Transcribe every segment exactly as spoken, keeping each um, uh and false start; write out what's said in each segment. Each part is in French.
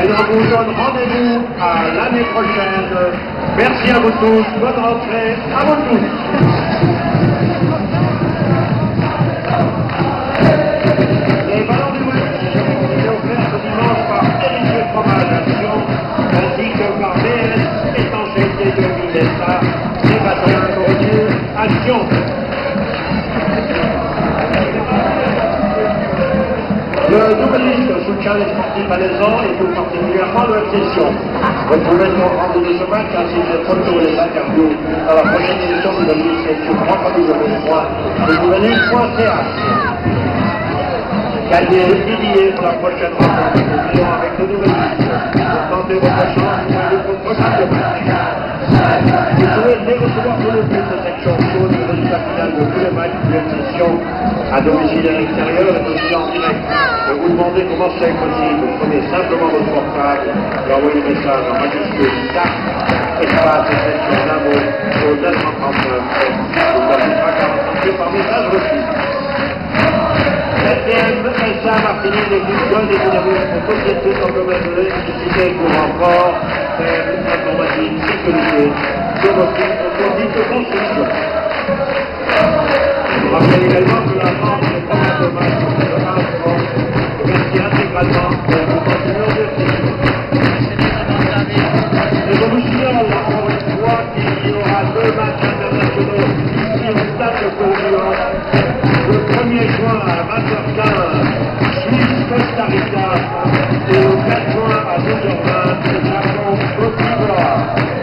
Et on vous donne rendez-vous à l'année prochaine. Merci à vous tous, bonne rentrée à vous tous. Les ballons du match ont été offerts ce dimanche par Délicieux Fromage Action, ainsi que par B S Étanchéité de Villesta, les bâtons corrodieux Action. Le doubliste soutient les sportifs alaisans et tout particulièrement le F-Session. Retrouvez le rendu de ce match ainsi que les photos et les interviews dans la prochaine édition du doubliste sur w w w point doubliste point c h. Gagnez dix billets pour la prochaine rencontre avec le doubliste. Pour tenter votre chance, vous pouvez vous prochain match. Vous pouvez recevoir tout le but de cette chanson du résultat final de tous les matchs de F-Session à domicile et à l'extérieur et aussi en direct. Je vous demandez comment c'est possible. Vous prenez simplement votre portable et envoyez le message en majuscule carte, espace et section d'un mot au neuf cent trente-neuf. Vous ajoutera quarante-cinq par message reçu. S D M S A Martinique des Glucones et dynamique pour société englomerée, électricité, courant fort, faible, informatique, sécurité, domotique, autodite de construction. Je vous rappelle également que la vente est pas un dommage pour le transport, remercie intégralement de la continuation de session. Et je vous signale encore une fois qu'il y aura deux matchs internationaux ici au stade de Courliois. Le premier juin à vingt heures quinze, Suisse-Costa Rica, et le quatre juin à douze heures vingt, Japon-Côte d'Ivoire.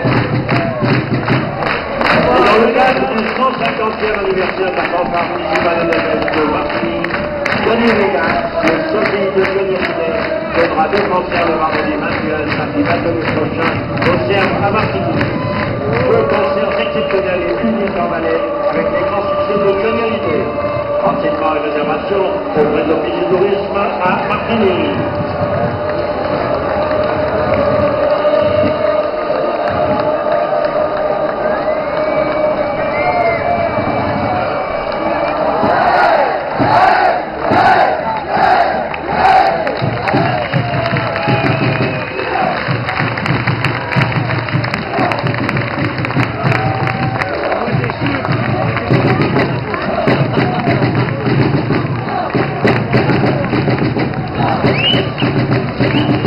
Et dans le cadre du cent cinquantième anniversaire de la fanfare municipale de de Martinique, Denis Végas, le Sophie de l'Université, donnera deux concerts le vendredi vingt et un et samedi vingt-deux prochain au Cercle à Martinique. Deux concerts exceptionnels et uniques en Valais avec les grands succès de Johnny Hallyday. Renseignements et réservations auprès de l'Office du tourisme à Martinique. Thank you.